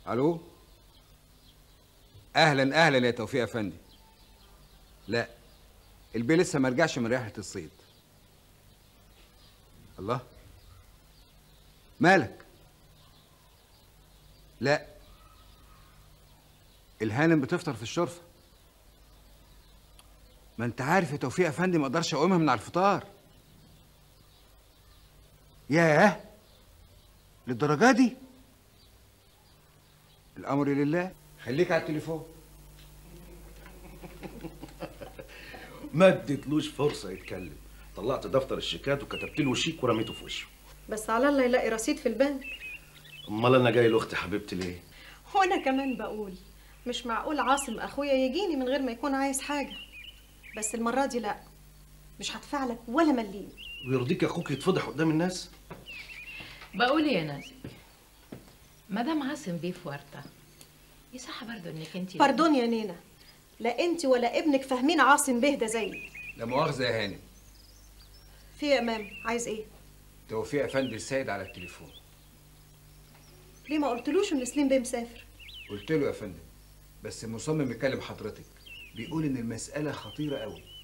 الو. اهلا اهلا يا توفيق افندي. لا، البيه لسه ما رجعش من رحله الصيد. الله، مالك؟ لا، الهانم بتفطر في الشرفه. ما انت عارف يا توفيق افندي ما اقدرش اقومها من على الفطار. ياه، للدرجه دي؟ الامر لله، خليك على التليفون. ما اديتلوش فرصه يتكلم، طلعت دفتر الشيكات وكتبت له شيك ورميته في وشه. بس على الله يلاقي رصيد في البنك. امال انا جاي لاختي حبيبتي ليه؟ وانا كمان بقول مش معقول عاصم اخويا يجيني من غير ما يكون عايز حاجه. بس المره دي لا، مش هدفع لك ولا مليم. ويرضيك اخوك يتفضح قدام الناس؟ بقول يا نازل، مدام عاصم بيه في ورطه، يصح برضه انك انت باردون يا نينا، لا انت ولا ابنك فاهمين عاصم بيه ده زيي. لا مؤاخذه يا هانم. في يا امام، عايز ايه؟ توفيق افندي السيد على التليفون. ليه ما قلتلوش ان سليم بيه مسافر؟ قلت له يا فندم، بس مصمم يكلم حضرتك، بيقول ان المساله خطيره قوي.